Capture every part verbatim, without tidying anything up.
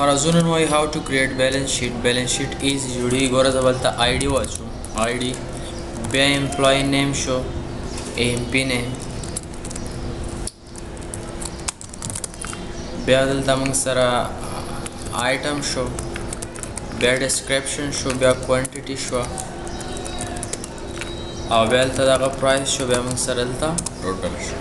خرزون وای how to create balance sheet balance sheet easy جوړي ګوره زه بلته آی ډي واچوم آی ډي بیا امپلای نیم شو ایم پی نیم بیا دلته موږ سره آیټم شو بیا ډسکرپشن شو بیا کوانټیټي شو او بیا دلته دغه پرایس شو بیا موږ سره دلته ټوټل شو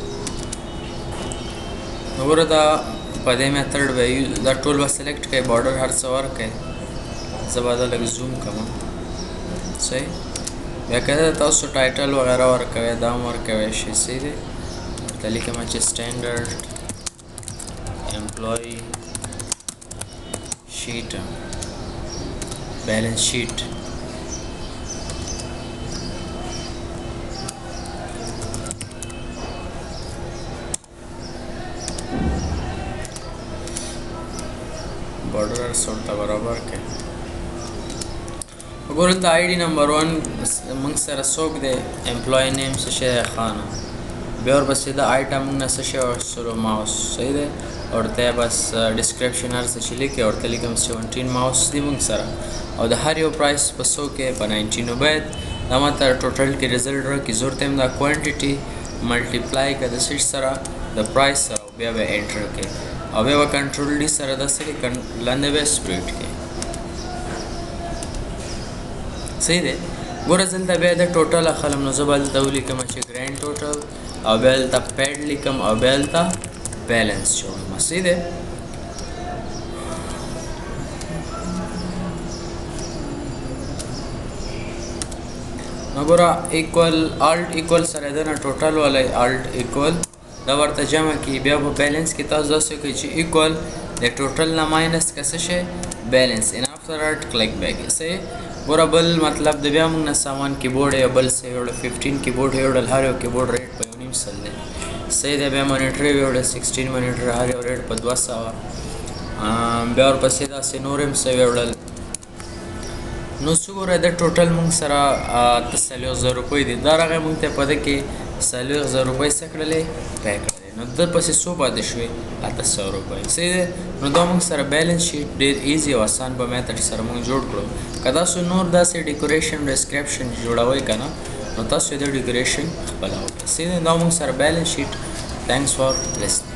نو ګوره دا په دې میتھډ به دا ټول به سلیکټ کړئ بارډر هر څه ورکړئ زه به دا لږ زوم کوم صحیح بیا که تاسو ټایټل وغیره ورکوئ دا هم ورکوئ شي صحیح دی ورته لیکم چې سټینډرډ امپلایي شیټ بیلنس شیټ border sorta बराबर के वगोरल द आईडी नंबर वन मंग सर सोक दे एम्प्लॉय नेम से शेर खाना बेर बस सीधा आइटम न से शेर सरो माउस सही दे और ते बस डिस्क्रिप्शन हर से लिख के और टेलीकॉम सेवनटीन माउस दी मंग सर और द हर यो प्राइस बसो के पर नाइनटीन उबैद दमातर टोटल के रिजल्ट र की जरूरत में द क्वांटिटी मल्टीप्लाई का द सिट सर द प्राइस सर बे बे एंटर के अब वह कंट्रोल डी सर दस के लंदे वे स्प्लिट के सही दे गोरा जल्दा बे द टोटल खलम नजबल दौली कम च ग्रैंड टोटल अबेल ता पेड लिकम अबेल ता बैलेंस छोड़ सही दे नगोरा इक्वल अल्ट इक्वल सर देना टोटल वाला अल्ट इक्वल دا ورته جمع کی بیا په بیلنس کې تاسو داسې کوئ چې ایکوال د ټوټل نه ماینس که څه شی بیلنس ان افټر اټ کلیک بیک سه ګوره بل مطلب د بیا موږ نه سامان کیبورډ یا بل څه یوړل ففټین کیبورډ یوړل هر یو کیبورډ ریټ په یو نیم سل دی صحیح دی بیا مانیټر یوړل سکسټین مانیټر هر یو ریټ په دوه سوه بیا ورپسې داسې نور هم څه یوړل نو څه ګوره د ټوټل موږ سره اته څلوېښت زره روپۍ دي دا راغی موږ ته په دې کې څلوېښت زره روپۍ څه کړلې پی کړلې نو در پسې څو پاتې شوې اته سوه روپۍ صحیح دی نو دا موږ سره بیلنس شیټ ډېر ایزي او اسان په میتھډ سره موږ جوړ کړو که تاسو نور داسې ډیکوریشن ډسکرپشن جوړوئ که نه نو تاسو د ډیکوریشن خپله وکړئ صحیح دی دا موږ سره بیلنس شیټ تھینکس فار لسننګ